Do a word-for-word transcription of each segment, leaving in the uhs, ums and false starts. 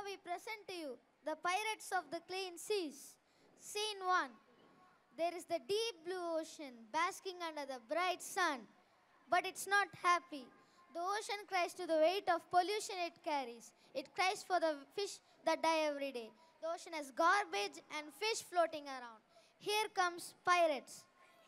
we present to you the pirates of the clean seas. Scene one. There is the deep blue ocean basking under the bright sun, but it's not happy. The ocean cries to the weight of pollution it carries. It cries for the fish that die every day. The ocean has garbage and fish floating around. Here comes pirates.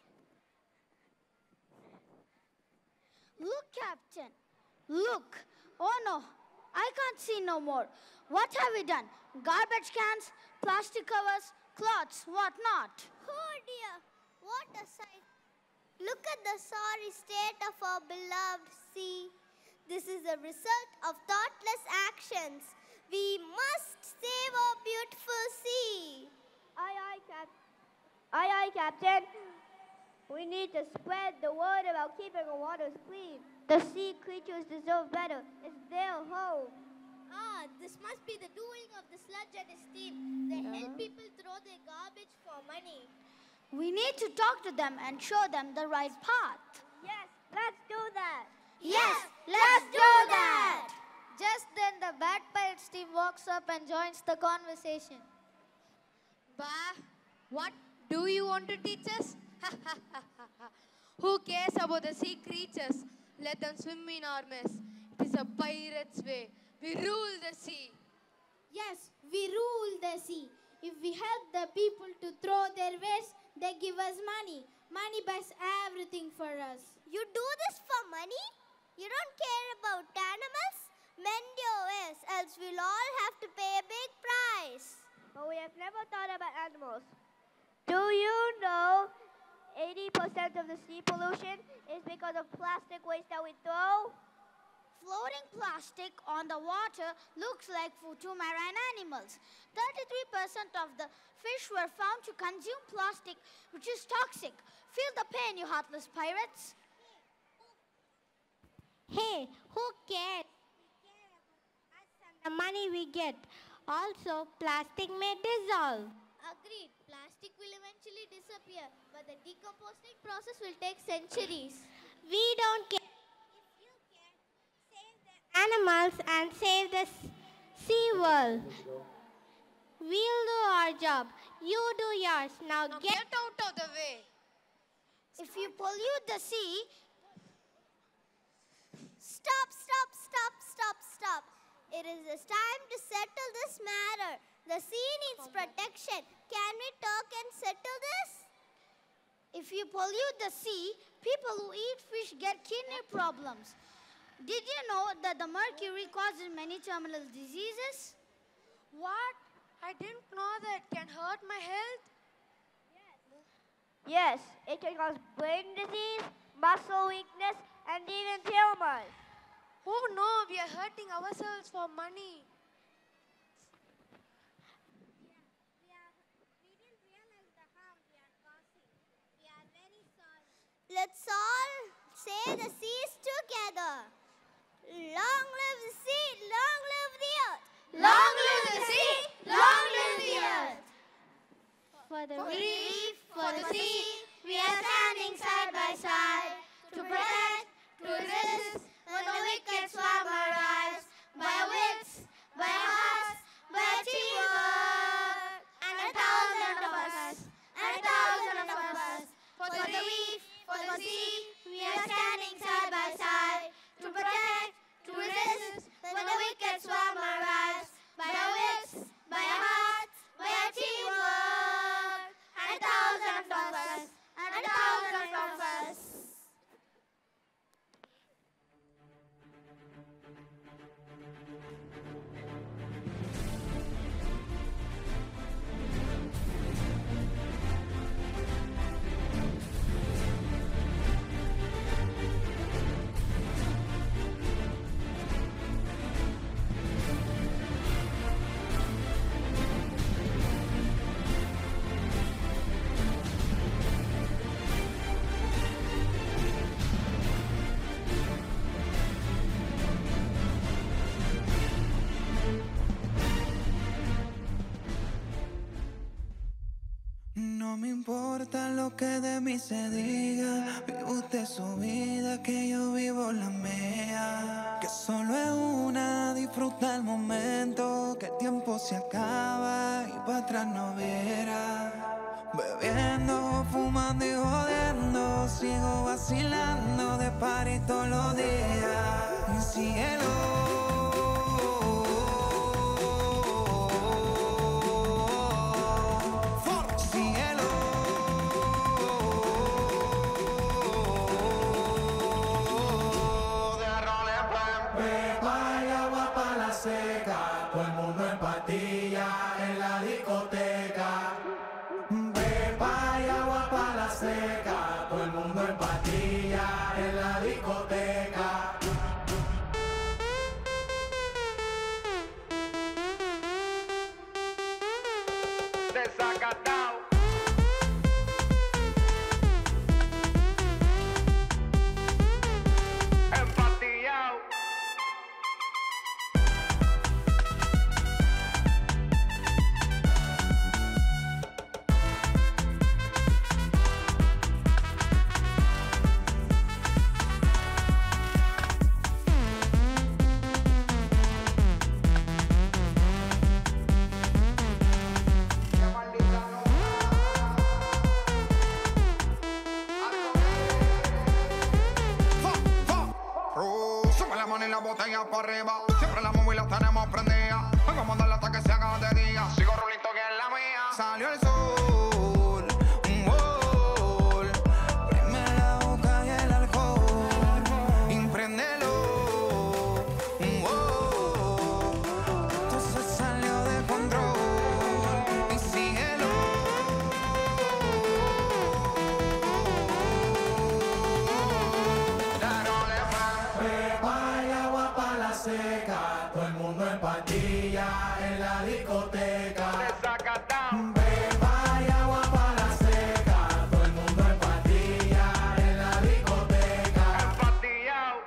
Look, Captain. Look. Oh no, I can't see no more. What have we done? Garbage cans, plastic covers, cloths, what not? Oh dear, what a sight. Look at the sorry state of our beloved sea. This is a result of thoughtless actions. We must save our beautiful sea. Aye, aye, Cap. Aye, aye, Captain. We need to spread the word about keeping our waters clean. The sea creatures deserve better. It's their home. Ah, this must be the doing of the sludge and his team. They Yeah. help people throw their garbage for money. We need to talk to them and show them the right path. Yes, let's do that. Yes, let's do that. Just then the bad pirates team walks up and joins the conversation. Bah, what do you want to teach us? Who cares about the sea creatures? Let them swim in our mess. It is a pirate's way. We rule the sea. Yes, we rule the sea. If we help the people to throw their waste, they give us money. Money buys everything for us. You do this for money? You don't care about animals? Mend your ways, else we'll all have to pay a big price. But we have never thought about animals. Do you know eighty percent of the sea pollution is because of plastic waste that we throw? Floating plastic on the water looks like food to marine animals. thirty-three percent of the fish were found to consume plastic, which is toxic. Feel the pain, you heartless pirates. Hey, who cares? The money we get. Also, plastic may dissolve. Agreed. Plastic will eventually disappear, but the decomposing process will take centuries. We don't care. If you care, save the animals and save the s- sea world. We'll do our job. You do yours. Now Now get. get out of the way. If you pollute the sea, Stop, stop, stop, stop, stop. It is this time to settle this matter. The sea needs protection. Can we talk and settle this? if you pollute the sea, people who eat fish get kidney problems. Did you know that the mercury causes many terminal diseases? What? I didn't know that can hurt my health. Yes, it can cause brain disease, muscle weakness, and even tumors. Oh no, we are hurting ourselves for money. Let's all say the seas together. Long live the sea, long live the earth. Long live the sea, long live the earth. For the For the reef, for the sea, we are standing side by side to protect, to resist when the wicked swarm arrives. By wits, by hearts, by teamwork, and a thousand of us, and a thousand of us. For the reef, for the sea, we are standing side by side to protect, to resist when the wicked swarm arrives. By our wits, by our hearts, by our teamwork, and a thousand of us, and a thousand of us. No me importa lo que de mí se diga, vive usted su vida, que yo vivo la mía. Que solo es una, disfruta. gusta el momento, que el tiempo se acaba y para atrás no verá. Bebiendo, fumando y jodiendo, sigo vacilando de party todos los días. Mi cielo. Todo el mundo en patilla en la discoteca. Pepa y agua para la seca. Todo el mundo en patilla en la discoteca. Desacatado. Empatillado. Y la botella para arriba, siempre la móvil la tenemos prendida. Vengo a mandarla hasta que se haga de día. Sigo rulito que es la mía. Salió el sol, un gol. Prime la boca y el alcohol. Impréndelo, un gol. Esto se salió de control. Y síguelo. Seca, todo el mundo en patilla en la discoteca. Beba y agua para la seca, todo el mundo en patilla en la discoteca. Empatillao.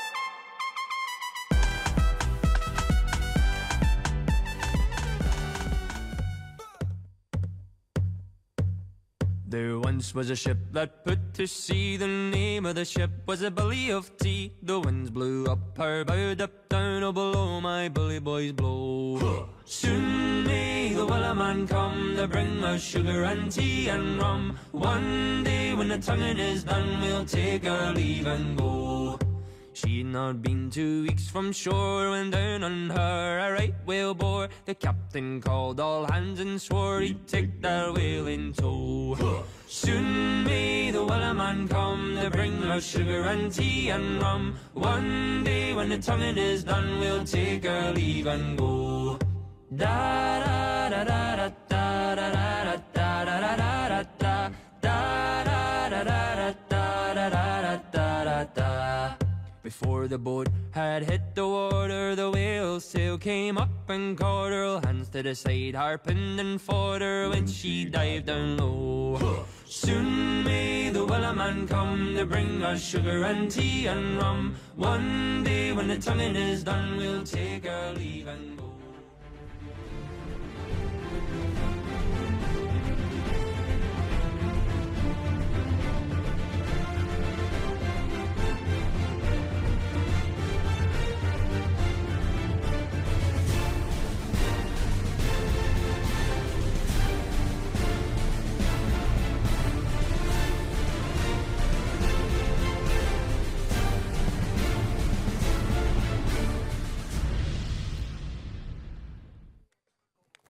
There once was a ship that put to sea. The name of the ship was a Billy of Tea. The winds blew up her bow, up down, oh below my bully boys blow. Soon may the Wellerman come to bring us sugar and tea and rum. One day when the tonguing is done, we'll take our leave and go. She'd not been two weeks from shore when down on her a right whale bore. The captain called all hands and swore he'd take that whale in tow. Soon may the Wellerman come to bring us sugar and tea and rum. One day when the tonguing is done, we'll take our leave and go. Da da da da da da da da da da da da da da da da da da da da. Before the boat had hit the water, the whale's tail came up and caught her. Hands to the side, harping and fought her when she dived down low. Soon may the Wellerman come to bring us sugar and tea and rum. One day when the tonguing is done, we'll take our leave and go.